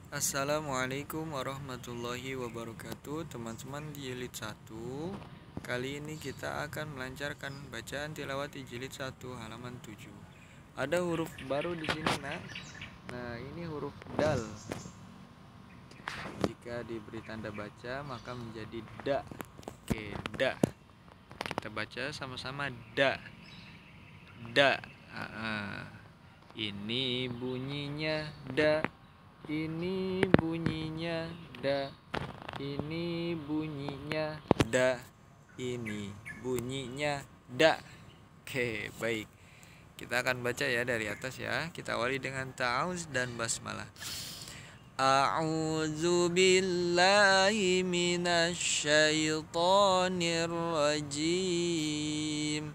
Assalamualaikum warahmatullahi wabarakatuh. Teman-teman di jilid 1. Kali ini kita akan melancarkan bacaan tilawah di jilid 1 halaman 7. Ada huruf baru di sini, Nak. Nah, ini huruf dal. Jika diberi tanda baca maka menjadi da. Oke, da. Kita baca sama-sama da. Da. Ini bunyinya da. Ini bunyinya da. Ini bunyinya da. Ini bunyinya da. Oke, baik. Kita akan baca ya dari atas ya. Kita awali dengan ta'awuz dan basmalah. A'udzu billahi minasyaitonir rajim.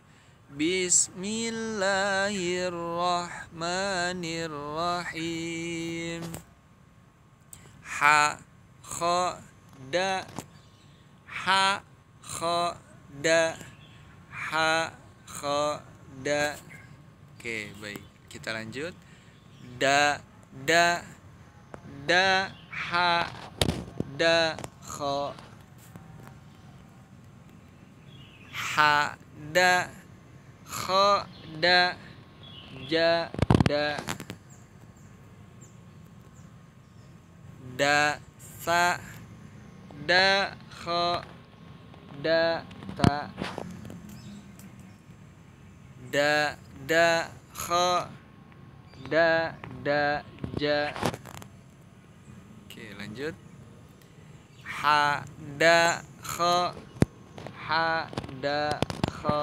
Bismillahirrahmanirrahim. Ha kha da. Ha kha da. Ha kha da. Oke, baik. Kita lanjut. Da da da ha da kha. Ha da kha da ja da. Da sa da kha da ta. Da da kha da ja. Oke, lanjut. Ha da kha ha da kha.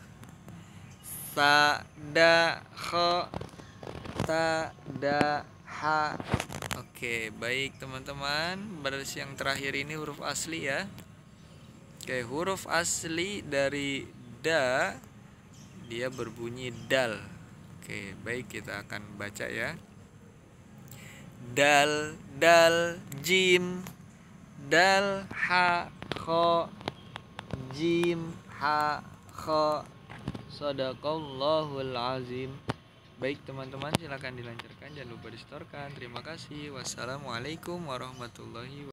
Sa da kha ta da ha. Oke, baik teman-teman. Baris yang terakhir ini huruf asli ya. Oke, huruf asli dari da dia berbunyi dal. Oke, baik, kita akan baca ya. Dal dal jim. Dal ha kha jim ha kha. Shadaqallahul azim. Baik teman-teman, silakan dilancarkan, jangan lupa distorkan. Terima kasih. Wassalamualaikum warahmatullahi wabarakatuh.